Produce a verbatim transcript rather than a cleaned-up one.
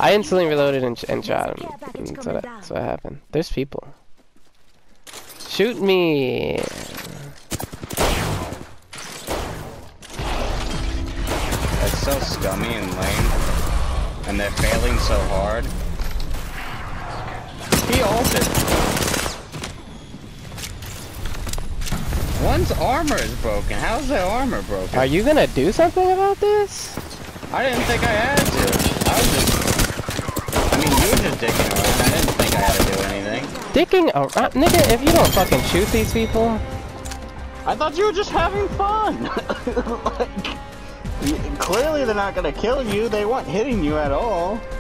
I instantly reloaded and, and shot him. That's what, that's what happened. There's people. Shoot me! It's so scummy and lame. And they're failing so hard. He ulted. One's armor is broken. How's their armor broken? Are you gonna do something about this? I didn't think I had to. I was just... I mean, you were just dicking around. I didn't think I had to do anything. Dicking around? Nigga, if you don't fucking shoot these people... I thought you were just having fun. Like, clearly they're not gonna kill you. They weren't hitting you at all.